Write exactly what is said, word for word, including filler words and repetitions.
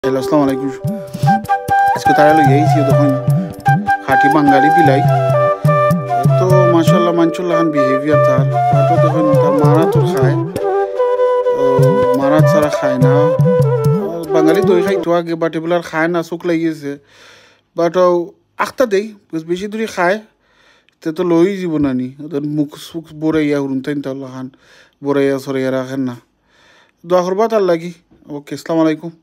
Hello, আসসালামু আলাইকুম। আজকে তারা লই আইছি তখন খাঁটি বাঙালি বিলাই তো মাশাল্লাহ মানচুল্লাহান বিহেভিয়ার তার তো তখন তার মারা তো খায়, মারা ছাড়া খায় না। বাঙালি দই খাইতো আগে, বাট এগুলো আর খায় না, চোখ লাগিয়েছে। বাট আখটা দেই বেশি দূরে খায় তে তো লই যাব না নি, ওদের মুখ সুখ বড়াইয়া হুরুন তাই তাহলে খান বড়াইয়া সরাইয়া রাখেন না। দোয়া করবা তার লাগি। ওকে, আসসালামু আলাইকুম।